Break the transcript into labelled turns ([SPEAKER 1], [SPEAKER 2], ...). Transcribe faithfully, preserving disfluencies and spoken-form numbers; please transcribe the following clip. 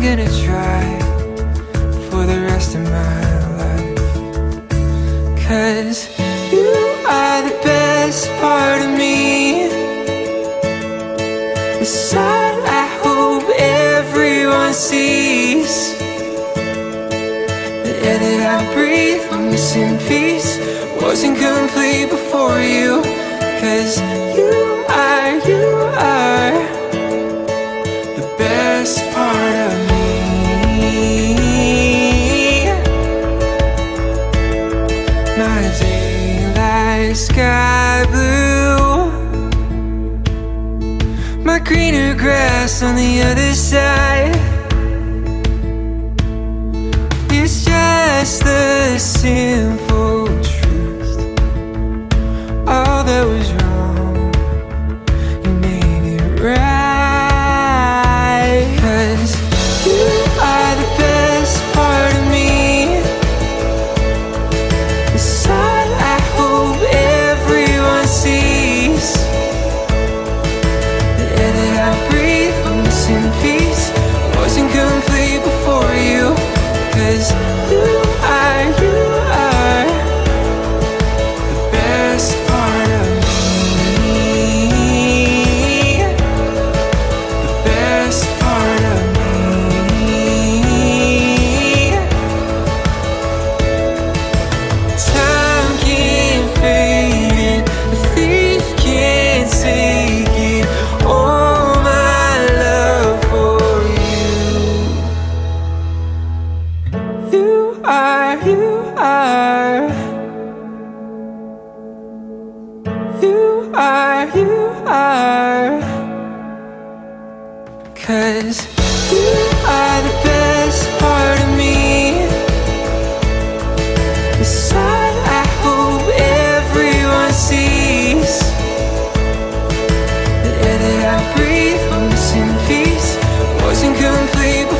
[SPEAKER 1] gonna try for the rest of my life. 'Cause you are the best part of me, the side I hope everyone sees, the air that I breathe when missing peace wasn't complete before you. 'Cause you are, you are the best part of me. My daylight sky blue, my greener grass on the other side. It's just the simple truth. All that was wrong, you made it right. 'Cause you are the best part of me, the side I hope everyone sees, the air that I breathe when missing peace wasn't complete before you. 'Cause you are, you are the best part of me, the best part of me. Time can't fade it, the thief can't take it, all my love for you. You are, you are, you are, you are. 'Cause you are the best part of me, the side I hope everyone sees, the air that I breathe when missing peace wasn't complete